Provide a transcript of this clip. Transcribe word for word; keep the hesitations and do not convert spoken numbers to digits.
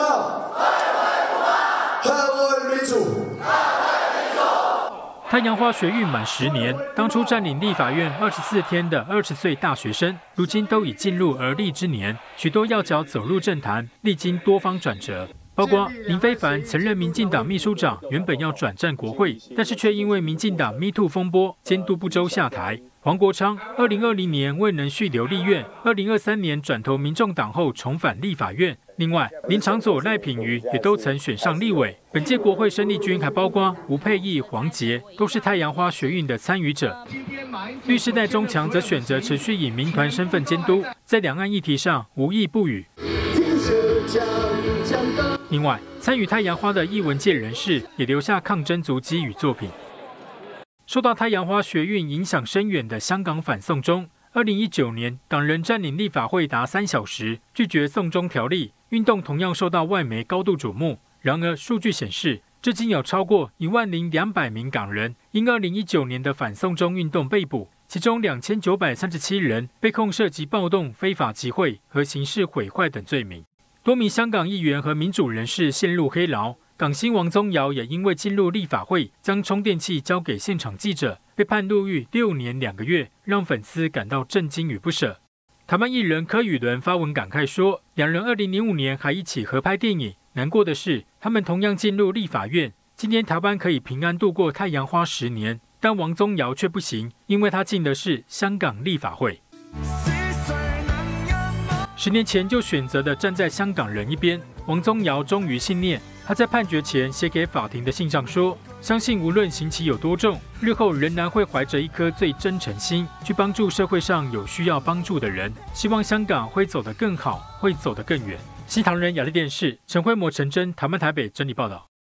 号，捍卫民主。 太阳花学运满十年，当初占领立法院二十四天的二十岁大学生，如今都已进入而立之年，许多要角走入政坛，历经多方转折。包括林非凡曾任民进党秘书长，原本要转战国会，但是却因为民进党 Me Too 风波监督不周下台。黄国昌二零二零年未能续留立院，二零二三年转投民众党后重返立法院。另外，林长佐、赖品妤也都曾选上立委。本届国会生力军还包括吴佩益、黄捷，都是太阳花学运的参与者。律师戴中强则选择持续以民团身份监督，在两岸议题上无意不语。另外，参与太阳花的艺文界人士也留下抗争足迹与作品。受到太阳花学运影响深远的香港反送中，二零一九年党人占领立法会达三小时，拒绝送中条例，运动同样受到外媒高度瞩目。然而，数据显示，至今有超过一万零两百名港人因二零一九年的反送中运动被捕，其中两千九百三十七人被控涉及暴动、非法集会和刑事毁坏等罪名。多名香港议员和民主人士陷入黑牢。港星王宗尧也因为进入立法会，将充电器交给现场记者，被判入狱六年两个月，让粉丝感到震惊与不舍。台湾艺人柯宇伦发文感慨说，两人二零零五年还一起合拍电影，难过的是，他们同样进入立法院。今天台湾可以平安度过太阳花十年，但王宗尧却不行，因为他进的是香港立法会。十年前就选择的站在香港人一边，王宗尧忠于信念。他在判决前写给法庭的信上说：“相信无论刑期有多重，日后仍然会怀着一颗最真诚心，去帮助社会上有需要帮助的人。希望香港会走得更好，会走得更远。”西唐人亚洲电视陈慧模、陈真，台湾台北整理报道。